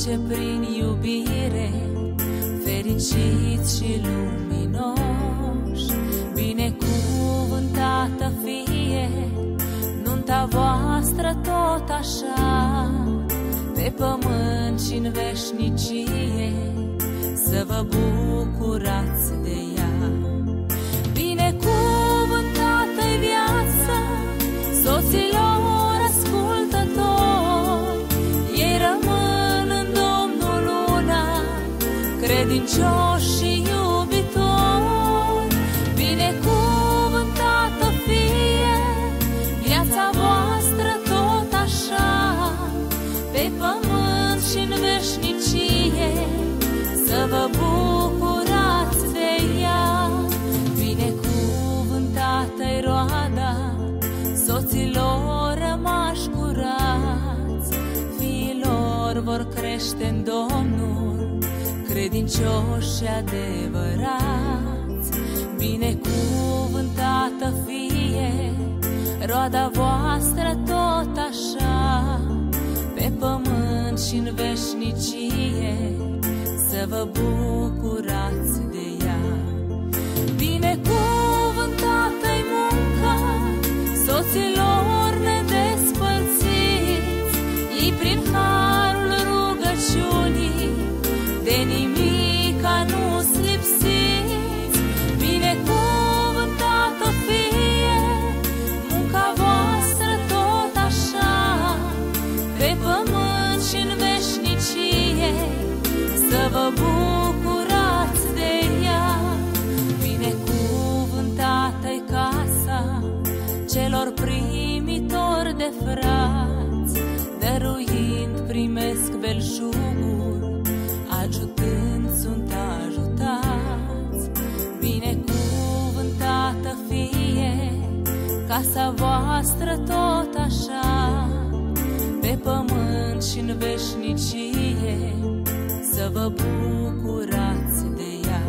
face prin iubire, fericiți și luminoși. Binecuvântată fie nunta voastră tot așa, pe pământ și în veșnicie, să vă bucurați de ea. Binecuvântată-i viața soților ascultători, ei rămân în Domnul una, credincioși și iubitori. Binecuvântată fie viața voastră tot așa, pe pământ și în veșnicie, să vă bucurați de ea. Binecuvântată-i roada soților rămași curați, fiilor vor crește în Domnul, credincioși și adevărați. Binecuvântată fie roada voastră tot așa, pe pământ și în veșnicie, să vă bucurați de ea. Binecuvântată-i munca soților nedespărțiți, ei prin harul rugăciunii de nimica nu-s lipsiți. Binecuvântată fie munca voastră tot așa, pe pământ și în veșnicie, să vă bucurați de ea. Binecuvântată-i casa celor primitori de frați, dăruind primesc belșugul, ajutând sunt ajutați. Binecuvântată fie casa voastră tot așa, pe pământ și în veșnicie, să vă bucurați de ea.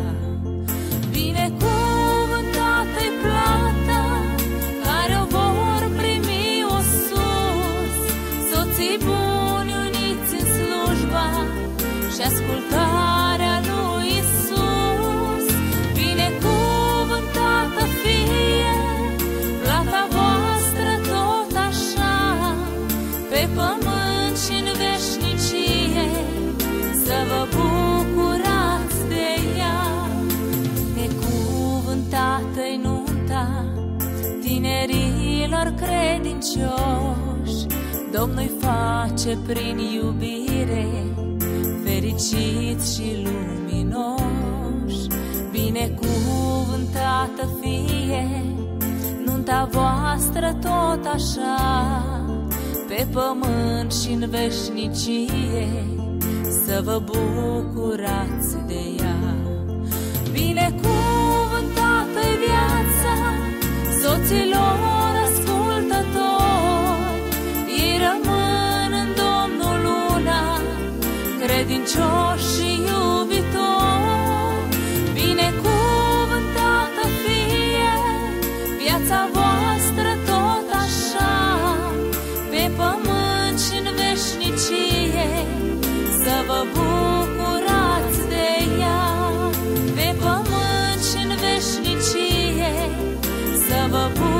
Binecuvântată-i plata care o vor primi o sus, soții buni uniți în slujba și ascultarea lui Isus. Binecuvântată fie plata voastră tot așa, pe pământ și în veșnicie, să vă bucurați de ea. Binecuvântată-i nunta tinerilor credincioși, Domnul-i face prin iubire, fericiți și luminoși. Binecuvântată fie nunta voastră tot așa, pe pământ și în veșnicie, să vă bucurați de ea. Binecuvântată-i viața soților ascultători, ei rămân în Domnul una, credincioși și iubitori. Binecuvântată fie viața voastră tot așa, pe pământ și în veșnicie, să vă bucurați de ea. Pe pământ și în veșnicie, să vă bucurați.